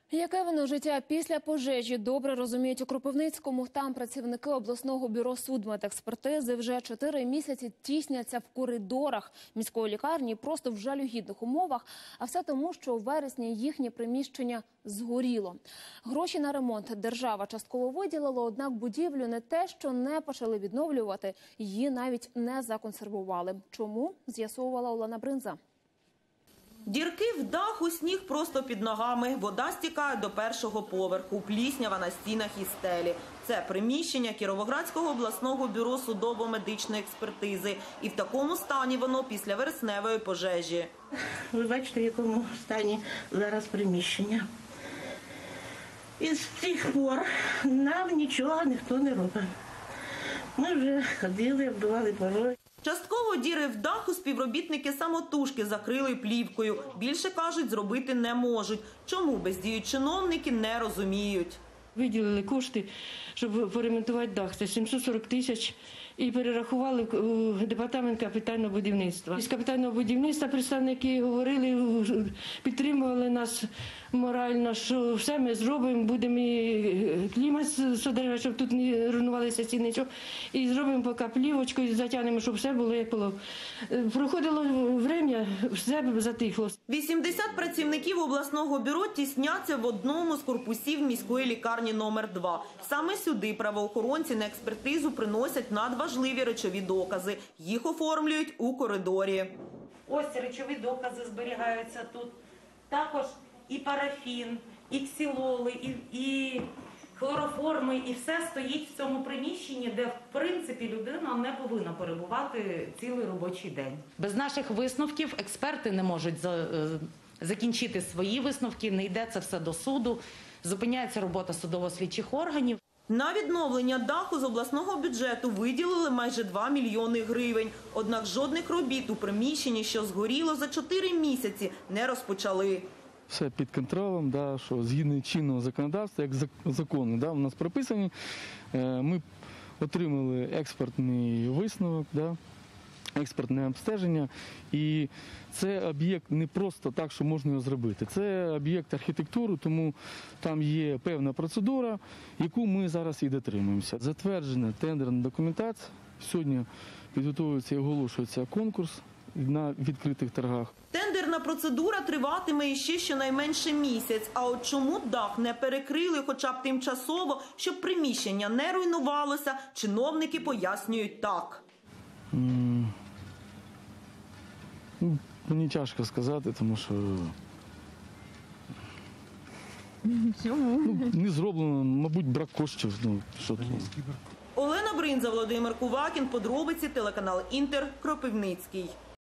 Яке воно життя після пожежі добре розуміють у Кропивницькому. Там працівники обласного бюро судмедекспертизи вже 4 місяці тісняться в коридорах міської лікарні просто в жалюгідних умовах. А все тому, що у вересні їхнє приміщення згоріло. Гроші на ремонт держава частково виділила, однак будівлю не те, що не почали відновлювати, її навіть не законсервували. Чому? З'ясовувала Олена Бринза. Дірки в даху, сніг просто під ногами. Вода стікає до першого поверху, пліснява на стінах і стелі. Це приміщення Кіровоградського обласного бюро судово-медичної експертизи. І в такому стані воно після вересневої пожежі. Ви бачите, в якому стані зараз приміщення. І з тих пор нам нічого ніхто не робить. Ми вже ходили, обдували пороги. Частково діри в даху співробітники самотужки закрили плівкою. Більше, кажуть, зробити не можуть. Чому бездіють чиновники, не розуміють. Виділили кошти, щоб поремонтувати дах. Це 740 тисяч. І перерахували в департамент капітального будівництва. З капітального будівництва представники говорили, підтримували нас морально, що все ми зробимо, будемо і клімат содержати, щоб тут не руйнувалися стіни, і зробимо поки плівочку, і затягнемо, щоб все було як було. Проходило время, все затихло. 80 працівників обласного бюро тісняться в одному з корпусів міської лікарні номер 2. Саме сюди правоохоронці на експертизу приносять надважливі речові докази. Їх оформлюють у коридорі. Ось речові докази зберігаються тут. Також і парафін, і ксилоли, і хлороформи, і все стоїть в цьому приміщенні, де, в принципі, людина не повинна перебувати цілий робочий день. Без наших висновків експерти не можуть закінчити свої висновки, не йде це все до суду, зупиняється робота судово-слідчих органів. На відновлення даху з обласного бюджету виділили майже 2 мільйони гривень. Однак жодних робіт у приміщенні, що згоріло за 4 місяці, не розпочали. Все під контролем, що згідно чинного законодавства, як закони у нас прописані, ми отримали експертний висновок, експертне обстеження. І це об'єкт не просто так, що можна його зробити. Це об'єкт архітектури, тому там є певна процедура, яку ми зараз і дотримуємося. Затверджена тендерна документація. Сьогодні підготовується і оголошується конкурс на відкритих торгах. Тендерна процедура триватиме іще щонайменше місяць. А от чому дах не перекрили хоча б тимчасово, щоб приміщення не руйнувалося, чиновники пояснюють так. Мені тяжко сказати, тому що не зроблено, мабуть, брак коштів. Олена Бринза, Володимир Кувакін, подробиці, телеканал Інтер, Кропивницький.